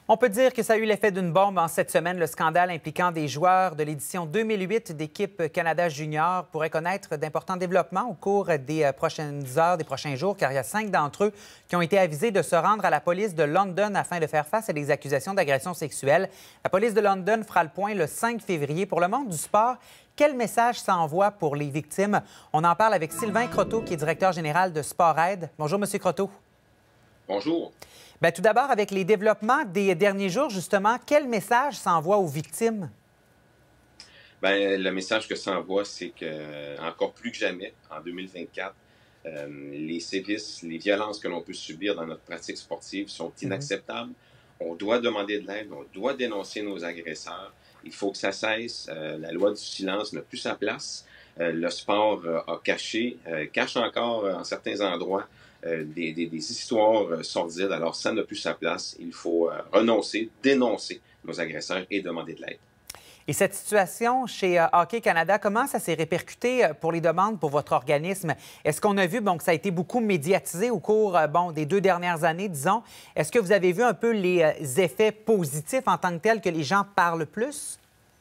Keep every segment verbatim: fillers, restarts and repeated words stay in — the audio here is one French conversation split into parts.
On peut dire que ça a eu l'effet d'une bombe en cette semaine. Le scandale impliquant des joueurs de l'édition deux mille huit d'équipe Canada Junior pourrait connaître d'importants développements au cours des prochaines heures, des prochains jours, car il y a cinq d'entre eux qui ont été avisés de se rendre à la police de London afin de faire face à des accusations d'agression sexuelle. La police de London fera le point le cinq février. Pour le monde du sport, quel message ça envoie pour les victimes? On en parle avec Sylvain Croteau, qui est directeur général de SportAid. Bonjour, M. Croteau. Bonjour. Bien, tout d'abord, avec les développements des derniers jours, justement, quel message s'envoie aux victimes? Bien, le message que ça envoie, c'est que encore plus que jamais, en deux mille vingt-quatre, euh, les sévices, les violences que l'on peut subir dans notre pratique sportive sont inacceptables. Mm-hmm. On doit demander de l'aide, on doit dénoncer nos agresseurs. Il faut que ça cesse. Euh, la loi du silence n'a plus sa place. Euh, le sport euh, a caché, euh, cache encore euh, en certains endroits euh, des, des, des histoires euh, sordides. Alors, ça n'a plus sa place. Il faut euh, renoncer, dénoncer nos agresseurs et demander de l'aide. Et cette situation chez euh, Hockey Canada, comment ça s'est répercuté pour les demandes pour votre organisme? Est-ce qu'on a vu bon, que ça a été beaucoup médiatisé au cours euh, bon, des deux dernières années, disons? Est-ce que vous avez vu un peu les euh, effets positifs en tant que tels que les gens parlent plus?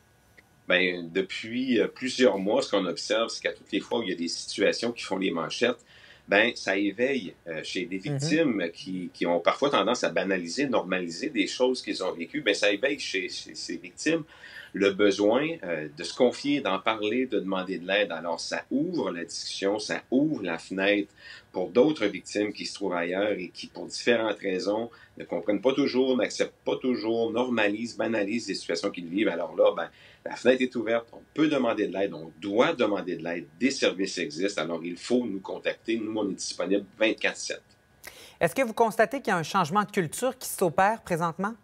Bien, depuis euh, plusieurs mois, ce qu'on observe, c'est qu'à toutes les fois où il y a des situations qui font les manchettes, bien, ça éveille euh, chez des victimes mm-hmm. qui, qui ont parfois tendance à banaliser, normaliser des choses qu'ils ont vécues. Bien, ça éveille chez, chez ces victimes le besoin euh, de se confier, d'en parler, de demander de l'aide. Alors, ça ouvre la discussion, ça ouvre la fenêtre pour d'autres victimes qui se trouvent ailleurs et qui, pour différentes raisons, ne comprennent pas toujours, n'acceptent pas toujours, normalisent, banalisent les situations qu'ils vivent. Alors là, ben, la fenêtre est ouverte, on peut demander de l'aide, on doit demander de l'aide, des services existent, alors il faut nous contacter. Nous, on est disponible vingt-quatre sept. Est-ce que vous constatez qu'il y a un changement de culture qui s'opère présentement?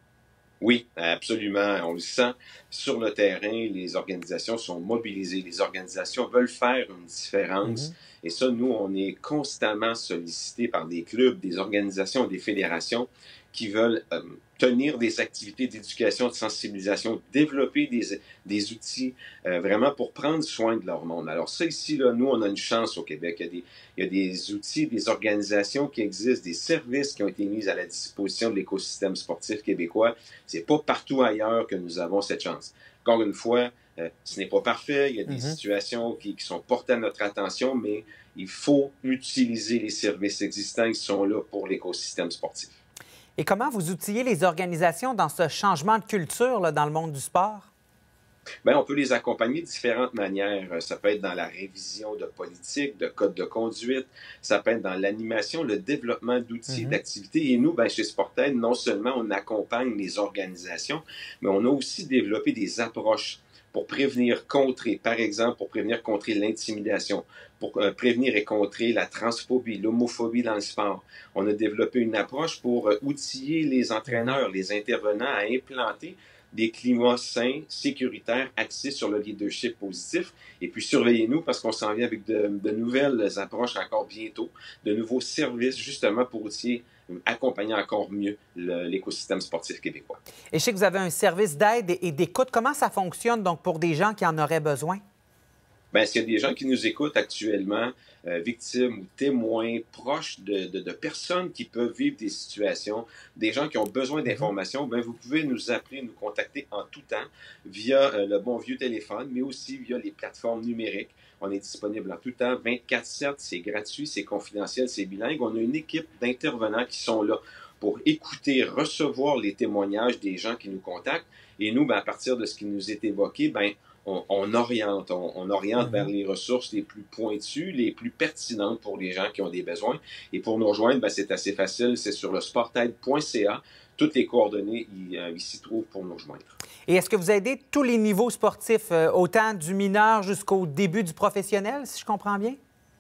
Oui, absolument. On le sent sur le terrain. Les organisations sont mobilisées. Les organisations veulent faire une différence. Mm-hmm. Et ça, nous, on est constamment sollicités par des clubs, des organisations, des fédérations qui veulent euh, tenir des activités d'éducation, de sensibilisation, développer des, des outils euh, vraiment pour prendre soin de leur monde. Alors ça, ici, là, nous, on a une chance au Québec. Il y a des, il y a des outils, des organisations qui existent, des services qui ont été mis à la disposition de l'écosystème sportif québécois. C'est pas partout ailleurs que nous avons cette chance. Encore une fois, euh, ce n'est pas parfait. Il y a des mm-hmm. situations qui, qui sont portées à notre attention, mais il faut utiliser les services existants qui sont là pour l'écosystème sportif. Et comment vous outillez les organisations dans ce changement de culture là, dans le monde du sport? Bien, on peut les accompagner de différentes manières. Ça peut être dans la révision de politique, de codes de conduite. Ça peut être dans l'animation, le développement d'outils, mm-hmm. d'activités. Et nous, bien, chez SportAid, non seulement on accompagne les organisations, mais on a aussi développé des approches pour prévenir, contrer, par exemple, pour prévenir, contrer l'intimidation, pour euh, prévenir et contrer la transphobie, l'homophobie dans le sport. On a développé une approche pour euh, outiller les entraîneurs, les intervenants à implanter des climats sains, sécuritaires, axés sur le leadership positif. Et puis, surveillez-nous parce qu'on s'en vient avec de, de nouvelles approches encore bientôt, de nouveaux services, justement, pour outiller, accompagner encore mieux l'écosystème sportif québécois. Et je sais que vous avez un service d'aide et d'écoute. Comment ça fonctionne, donc, pour des gens qui en auraient besoin? Bien, s'il y a des gens qui nous écoutent actuellement, euh, victimes ou témoins proches de, de, de personnes qui peuvent vivre des situations, des gens qui ont besoin d'informations, bien, vous pouvez nous appeler, nous contacter en tout temps via euh, le bon vieux téléphone, mais aussi via les plateformes numériques. On est disponible en tout temps, vingt-quatre sept, c'est gratuit, c'est confidentiel, c'est bilingue. On a une équipe d'intervenants qui sont là pour écouter, recevoir les témoignages des gens qui nous contactent. Et nous, bien, à partir de ce qui nous est évoqué, bien, On, on oriente, on, on oriente mm-hmm. vers les ressources les plus pointues, les plus pertinentes pour les gens qui ont des besoins. Et pour nous rejoindre, ben, c'est assez facile, c'est sur le sportaid point c a. Toutes les coordonnées y, euh, y s'y trouvent pour nous rejoindre. Et est-ce que vous aidez tous les niveaux sportifs, euh, autant du mineur jusqu'au début du professionnel, si je comprends bien?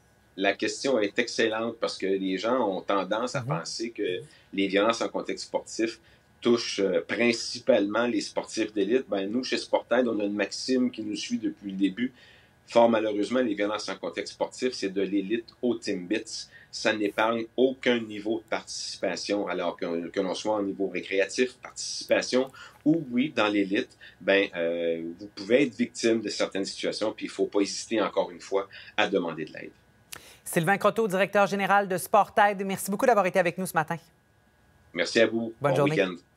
La question est excellente parce que les gens ont tendance à mm-hmm. penser que les violences en contexte sportif touche euh, principalement les sportifs d'élite. Ben, nous, chez SportAid, on a une maxime qui nous suit depuis le début. Fort malheureusement, les violences en contexte sportif, c'est de l'élite au Timbits. Ça n'épargne aucun niveau de participation, alors que, que l'on soit au niveau récréatif, participation, ou oui, dans l'élite, ben, euh, vous pouvez être victime de certaines situations, puis il ne faut pas hésiter, encore une fois, à demander de l'aide. Sylvain Croteau, directeur général de SportAid, merci beaucoup d'avoir été avec nous ce matin. Merci à vous. Bonne bon journée. week-end.